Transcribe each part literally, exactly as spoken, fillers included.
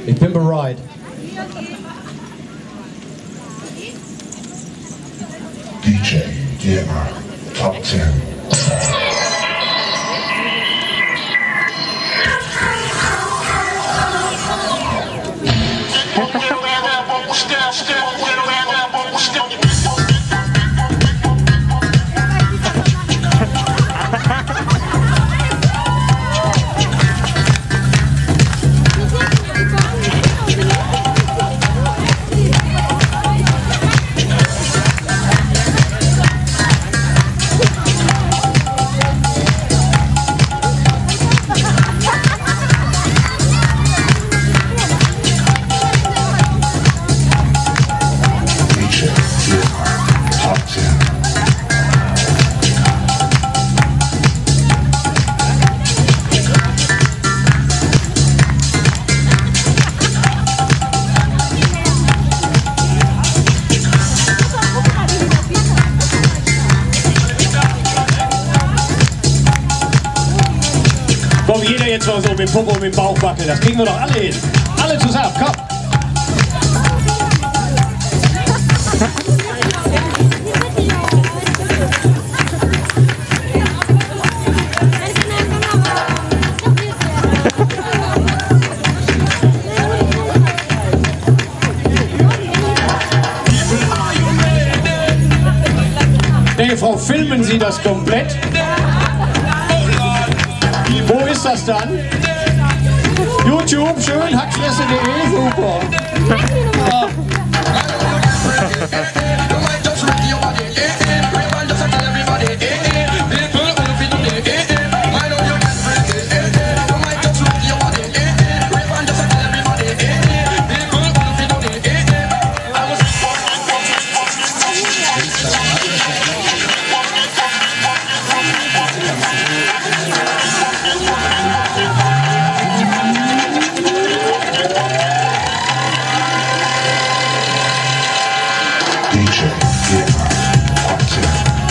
Ich bin bereit. D J Gamer Top zehn. Komm, jeder jetzt mal so mit dem Popo und mit dem Bauch wackeln. Das kriegen wir doch alle hin. Alle zusammen, komm. Nee, Frau, filmen Sie das komplett? Wo ist das dann? YouTube, schön, hackfresse punkt de, super. Ja. D J Gamer Top zehn.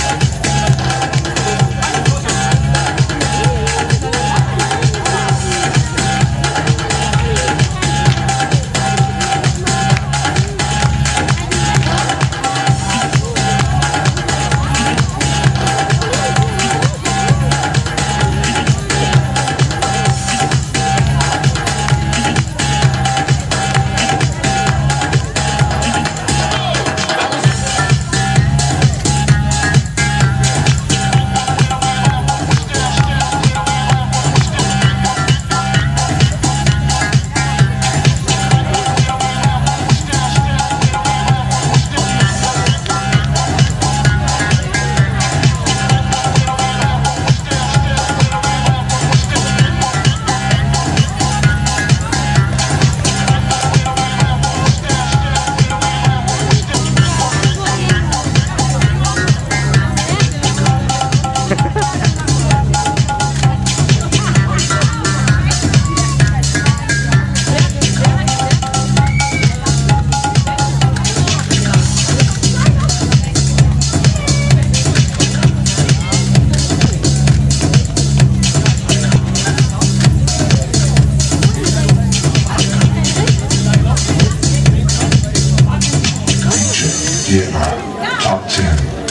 Gamer Top zehn.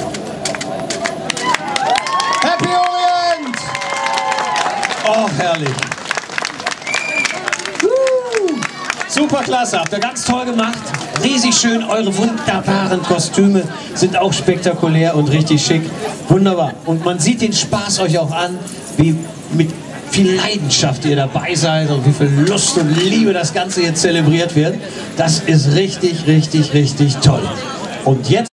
Happy Orient! Oh, herrlich. Uh, super klasse, habt ihr ganz toll gemacht. Riesig schön, eure wunderbaren Kostüme sind auch spektakulär und richtig schick. Wunderbar. Und man sieht den Spaß euch auch an, wie mit viel Leidenschaft ihr dabei seid und wie viel Lust und Liebe das Ganze jetzt zelebriert wird. Das ist richtig, richtig, richtig toll. Und jetzt